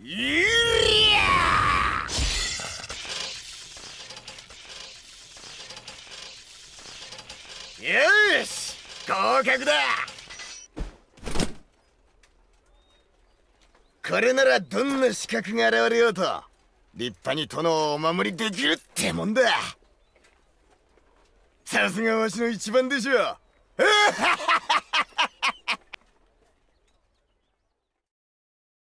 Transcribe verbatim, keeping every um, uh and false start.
いやよし、合格だ。これならどんな資格が現れようと立派に殿をお守りできるってもんだ。さすがわしの一番でしょ。